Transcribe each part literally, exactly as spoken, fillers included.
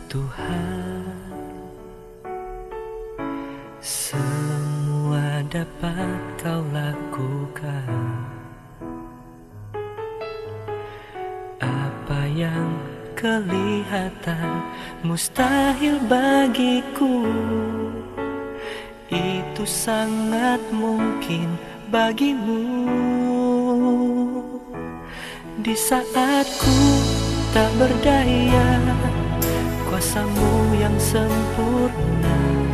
Tuhan, semua dapat Kau lakukan. Apa yang kelihatan mustahil bagiku, itu sangat mungkin bagimu. Di saat ku tak berdaya, kuasa-Mu yang sempurna.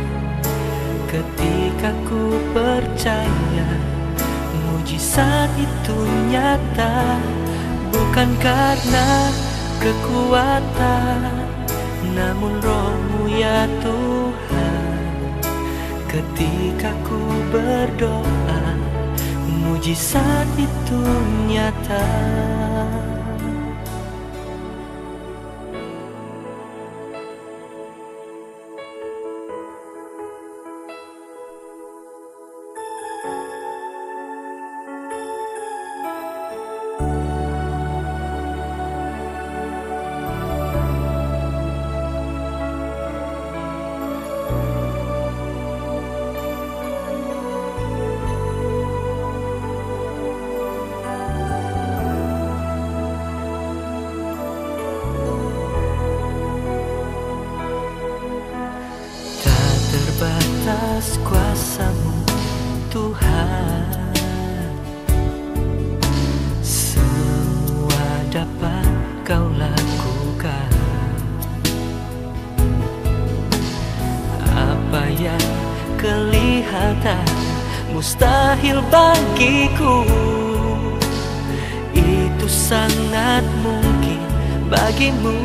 Ketika ku percaya, mujizat itu nyata. Bukan karena kekuatan, namun Roh-Mu ya Tuhan. Ketika ku berdoa, mujizat itu nyata. Terbatas kuasa-Mu Tuhan, semua dapat Kau lakukan. Apa yang kelihatan mustahil bagiku, itu sangat mungkin bagimu.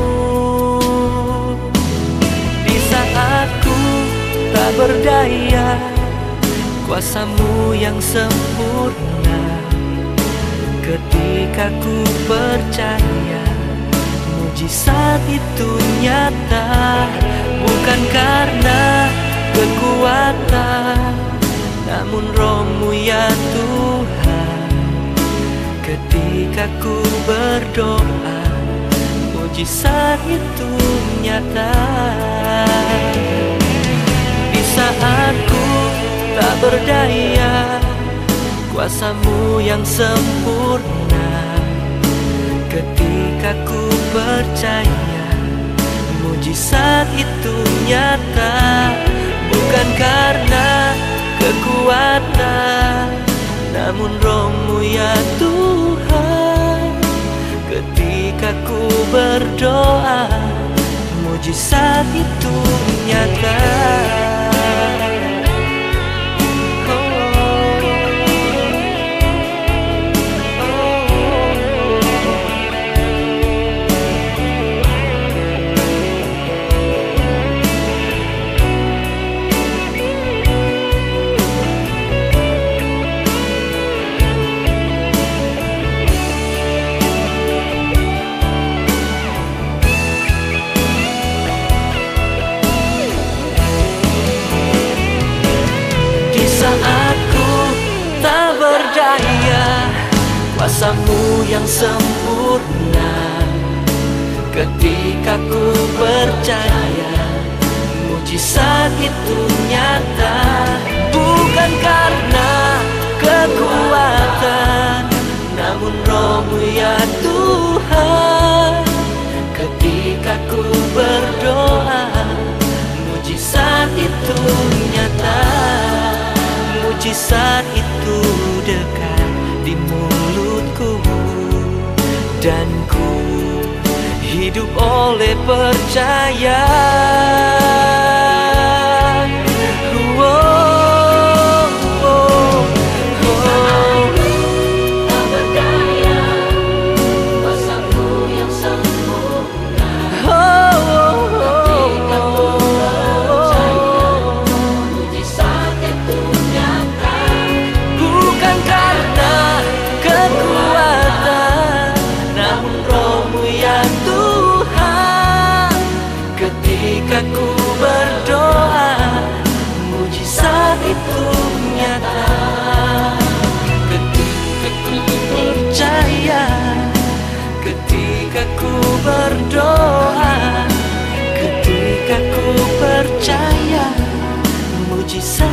Di saat ku tak berdaya, kuasa-Mu yang sempurna. Ketika ku percaya, mujizat itu nyata. Bukan karena kekuatan, namun Roh-Mu ya Tuhan. Ketika ku berdoa, mujizat itu nyata. Saat ku tak berdaya, kuasa-Mu yang sempurna. Ketika ku percaya, mujizat itu nyata. Bukan karena kekuatan, namun Roh-Mu ya Tuhan. Ketika ku berdoa, mujizat itu nyata. Saat ku tak berdaya, kuasa-Mu yang sempurna. Ketika ku percaya, mujizat itu nyata. Bukan karena kekuatan, namun Roh-Mu ya Tuhan. Ketika ku berdoa, mujizat itu nyata. Mujizat itu dekat di mulutku, dan ku hidup oleh percaya. Oh, oh, oh, oh. Tak berdaya, kuasa-Mu yang sempurna. Oh, oh, oh. Ketika ku percaya, mujizat itu nyata. Bukan karena kekuatan, namun Roh-Mu ya Tuhan. Ketika ku berdoa, mujizat itu nyata. Ketika ku percaya, ketika ku berdoa, mujizat